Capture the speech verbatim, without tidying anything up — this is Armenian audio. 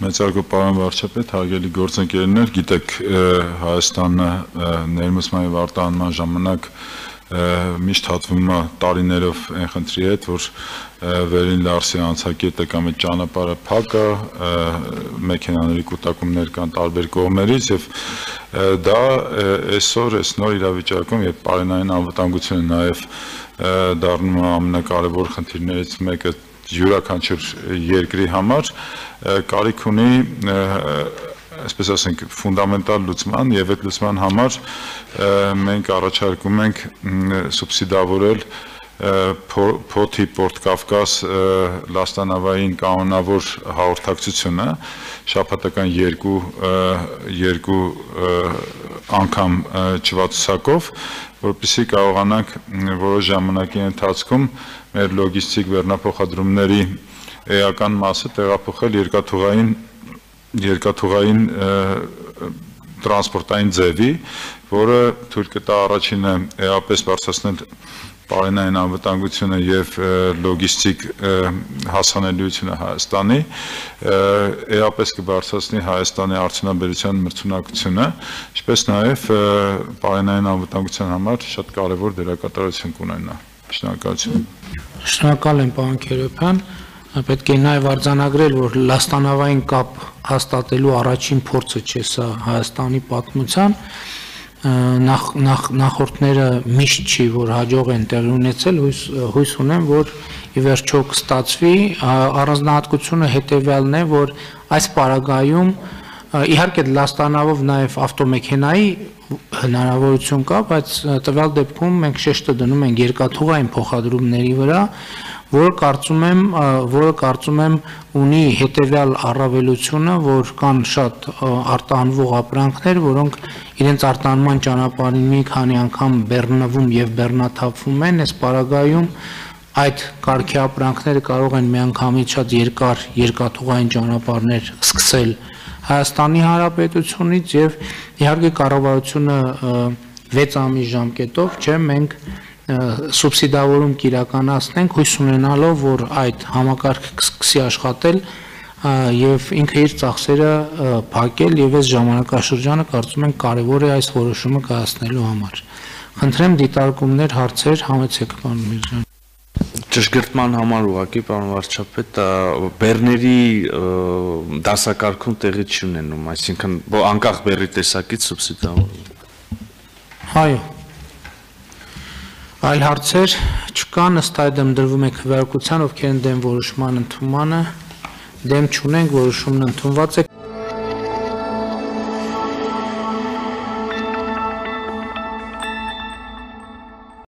Մեծարգո պարոն վարչապետ, հարգելի գործընկերներ, գիտեք, Հայաստանը ներմուծման եւ արտահանման ժամանակ միշտ հատվում է տարիներով այն խնդրի հետ, որ վերին Լարսի անցակետը կամ այդ ճանապարհը փակ է, մեքենաների կուտակումներ կան տարբեր կողմերից եւ դա այսօր այս նոր իրավիճակում եւ պարենային անվտանգությունը նաեւ դառնում է ամենակարևոր խնդիրներից մեկը յուրաքանչյուր երկրի համար կարիք ունի այսպես ասենք ֆունդամենտալ լուծման եւ այդ լուծման համար մենք առաջարկում ենք սուբսիդավորել Փոթի Պորտ-Կավկազ լաստանավային կանոնավոր հաղորդակցությունը շաբաթական երկու երկու անգամ չվացակով, որպեսզի կարողանանք որոշ ժամանակի ընթացքում մեր լոգիստիկ վերնափոխադրումների էական մասը տեղափոխել երկաթուղային երկաթուղային տրանսպորտային ձևի, որը թույլ կտա առաջինը էապես բարձրացնել պարենային անվտանգությունը եւ լոգիստիկ հասանելիությունը Հայաստանի, էապես կբարձրացնի Հայաստանի արդյունաբերության մրցունակությունը, ինչպես նաեւ պարենային անվտանգության համար շատ կարեւոր դերակատարություն կունենա։ Շնորհակալություն։ Շնորհակալ եմ, պարոն Քերոբյան։ Պետք է նաև արձանագրել, որ լաստանավային կապ հաստատելու առաջին փորձը չէ սա Հայաստանի պատմության, նախ նախ նախորդները միշտ չի, որ հաջող են տեղի ունեցել, հույս հույս ունեմ, որ ի վերջո կստացվի, առանձնահատկությունը հետևյալն է, որ այս պարագայում իհարկե լաստանավով նաև ավտոմեքենայի հնարավորություն կա, բայց տվյալ դեպքում մենք շեշտը դնում ենք երկաթուղային փոխադրումների վրա, որը կարծում եմ, որը կարծում եմ ունի հետևյալ առավելությունը, որ կան շատ արտահանվող ապրանքներ, որոնք իրենց արտահանման ճանապարհին մի քանի անգամ բեռնվում եւ բեռնաթափվում են, այս պարագայում այդ կարգի ապրանքները կարող են միանգամից շատ երկար երկաթուղային ճանապարհներ սկսել Հայաստանի Հանրապետությունից եւ իհարկե կառավարությունը վեց ամիս ժամկետով, չէ, մենք սուբսիդավորում կիրականացնենք, հույս ունենալով, որ այդ համակարգը կսկսի աշխատել եւ ինքը իր ծախսերը փակել եւ այս ժամանակաշրջանը կարծում ենք կարեւոր է այս որոշումը կայացնելու համար։ Խնդրեմ դիտարկումներ, հարցեր, համեցեք, պարոն Միրզյան։ Ճշգրտման համար ուղղակի, պարոն վարչապետ, բեռների դասակարգում տեղի չի ունենում, այսինքն անկախ բեռի տեսակից սուբսիդավորում։ Այո։ Այլ հարցեր չկան, ըստ այդմ դրվում է քվեարկության, ովքեր են դեմ որոշման ընդունմանը, դեմ չունենք, որոշումն ընդունված է։